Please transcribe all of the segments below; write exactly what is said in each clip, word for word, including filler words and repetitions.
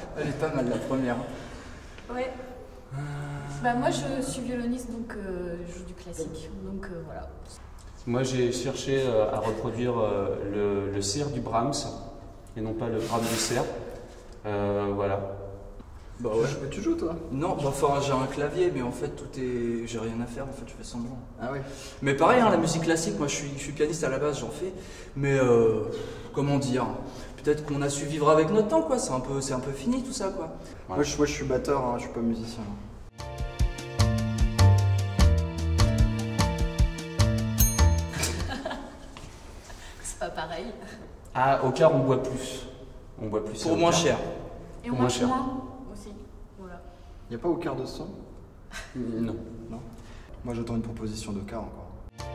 Elle est pas mal la première. Ouais. Euh... Bah moi je suis violoniste donc euh, je joue du classique. Donc euh, voilà. Moi j'ai cherché euh, à reproduire euh, le, le cerf du Brahms et non pas le Brahms du cerf. Euh, voilà. Bah ouais. Tu, tu joues toi? Non, enfin j'ai un clavier mais en fait tout est... j'ai rien à faire en fait, je fais semblant. Ah ouais. Mais pareil hein, la musique classique, moi je suis, je suis pianiste à la base, j'en fais. Mais euh, comment dire, peut-être qu'on a su vivre avec notre temps quoi, c'est un peu, c'est un peu fini tout ça quoi. Ouais. Moi, je, moi je suis batteur, hein, je suis pas musicien. C'est pas pareil. Ah, au quart on boit plus. On boit plus. Pour moins cher. Et on mange moins aussi. Voilà. Il n'y a pas au quart de son? Non. Non. Moi j'attends une proposition de quart encore.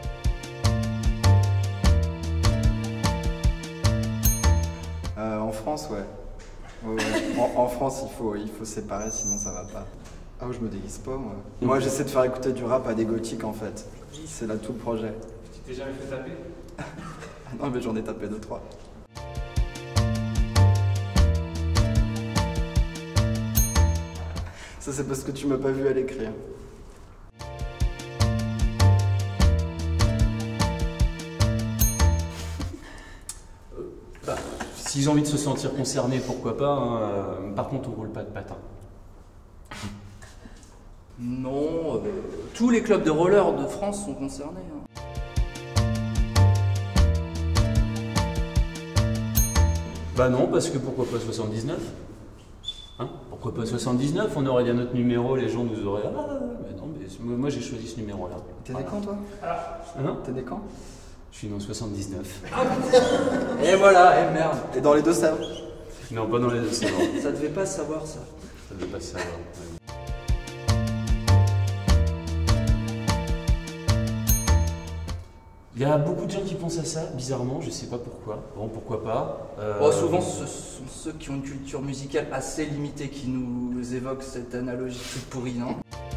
Euh, en France, ouais. Ouais, ouais. En, en France, il faut, il faut séparer, sinon ça va pas. Ah, je me déguise pas, moi. Moi, j'essaie de faire écouter du rap à des gothiques, en fait. C'est là tout le projet. Tu t'es jamais fait taper? Non, mais j'en ai tapé deux, trois. Ça, c'est parce que tu m'as pas vu à l'écrire. Bah, s'ils ont envie de se sentir concernés, pourquoi pas. Hein. Par contre, on roule pas de patin. Non, euh, tous les clubs de roller de France sont concernés. Hein. Bah non, parce que pourquoi pas soixante-dix-neuf? Hein? Pourquoi pas soixante-dix-neuf? On aurait bien notre numéro, les gens nous auraient... Ah, mais non, mais moi j'ai choisi ce numéro-là. T'es né quand, toi? Hein? T'es né quand? Je suis né en soixante-dix-neuf. Et voilà, et merde. Et dans les Deux-Sèvres? Non, pas dans les Deux-Sèvres. Ça devait pas savoir ça. Ça devait pas se savoir. Ouais. Il y a beaucoup de gens qui pensent à ça, bizarrement, je sais pas pourquoi. Bon, pourquoi pas. Euh... Bon, souvent, ce sont ceux qui ont une culture musicale assez limitée qui nous évoquent cette analogie toute pourrie, non?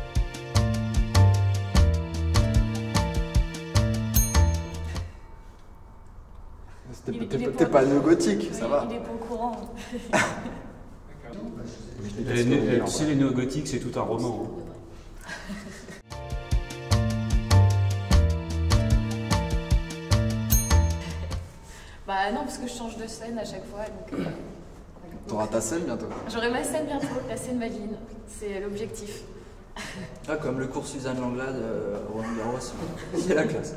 T'es pas néo-gothique, oui, ça va. Il est pas au courant. Les, les, tu sais, les néo-gothiques, c'est tout un roman. Hein. Bah non, parce que je change de scène à chaque fois. Donc, euh... T'auras ta scène bientôt. J'aurai ma scène bientôt, la scène Madeleine. C'est l'objectif. Ah, comme le cours Suzanne Langlade, euh, Roland Garros, c'est la classe.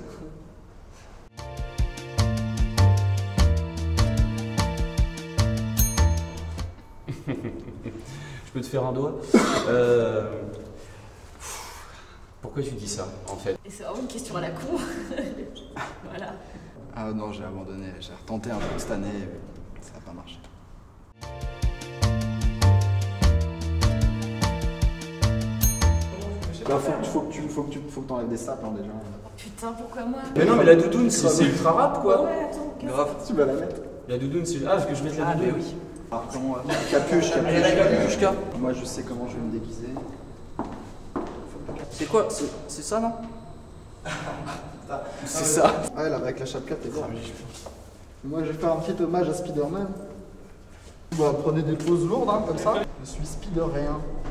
Je peux te faire un doigt euh... Pourquoi tu dis ça, en fait? Et c'est vraiment une question à la con. Voilà. Ah non, j'ai abandonné. J'ai retenté un peu cette année, mais ça n'a pas marché. Bah, faut, faut que tu faut que tu faut que t'enlèves des sapes hein, déjà. Putain, pourquoi moi? Mais non, mais la doudoune, c'est ultra rap quoi. Ouais, attends, qu'est-ce Grave. Tu vas la mettre. La doudoune, c'est. Ah, parce que je mette la Ah, doudoune. mais oui. Pardon, euh, capuche, capuche. Elle a la capuche, Moi, je sais comment je vais me déguiser. C'est quoi? C'est ça, non? C'est ça. Ouais, là, avec la chapka, t'es bien. Moi, je vais faire un petit hommage à Spider-Man. Bah, prenez des poses lourdes, hein, comme ça. Je suis Spider-Rien.